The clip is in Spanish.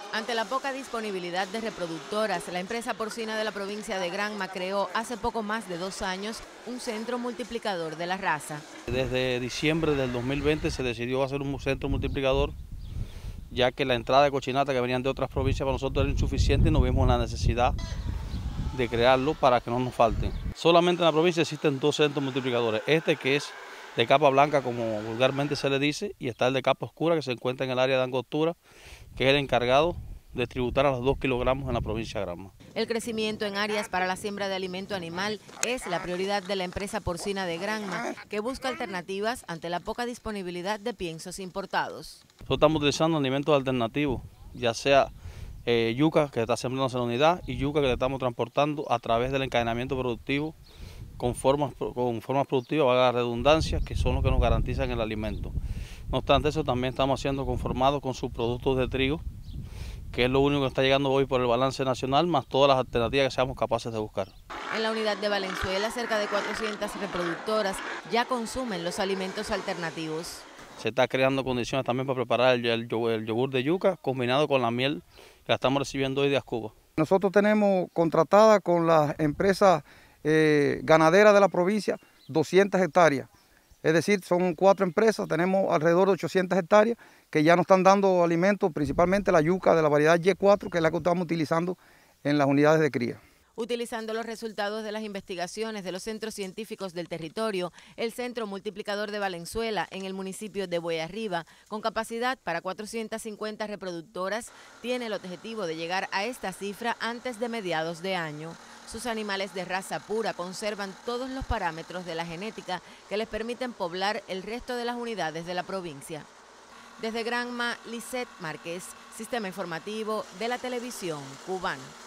Ante la poca disponibilidad de reproductoras, la empresa porcina de la provincia de Granma creó hace poco más de 2 años un centro multiplicador de la raza. Desde diciembre del 2020 se decidió hacer un centro multiplicador, ya que la entrada de cochinata que venían de otras provincias para nosotros era insuficiente y nos vimos la necesidad de crearlo para que no nos falten. Solamente en la provincia existen 2 centros multiplicadores, este que es de capa blanca como vulgarmente se le dice, y está el de capa oscura que se encuentra en el área de Angostura, que es el encargado de tributar a los 2 kilogramos en la provincia de Granma. El crecimiento en áreas para la siembra de alimento animal es la prioridad de la empresa porcina de Granma, que busca alternativas ante la poca disponibilidad de piensos importados. Nosotros estamos utilizando alimentos alternativos, ya sea yuca que está sembrando en la unidad y yuca que le estamos transportando a través del encadenamiento productivo con formas productivas, valga la redundancia, que son los que nos garantizan el alimento. No obstante eso, también estamos haciendo conformados con subproductos de trigo, que es lo único que está llegando hoy por el balance nacional, más todas las alternativas que seamos capaces de buscar. En la unidad de Valenzuela, cerca de 400 reproductoras ya consumen los alimentos alternativos. Se está creando condiciones también para preparar el yogur de yuca combinado con la miel que la estamos recibiendo hoy de Ascuba. Nosotros tenemos contratada con las empresas ganaderas de la provincia 200 hectáreas. Es decir, son 4 empresas, tenemos alrededor de 800 hectáreas que ya nos están dando alimentos, principalmente la yuca de la variedad Y4, que es la que estamos utilizando en las unidades de cría. Utilizando los resultados de las investigaciones de los centros científicos del territorio, el Centro Multiplicador de Valenzuela, en el municipio de Boyarriba, con capacidad para 450 reproductoras, tiene el objetivo de llegar a esta cifra antes de mediados de año. Sus animales de raza pura conservan todos los parámetros de la genética que les permiten poblar el resto de las unidades de la provincia. Desde Granma, Lisette Márquez, Sistema Informativo de la Televisión Cubana.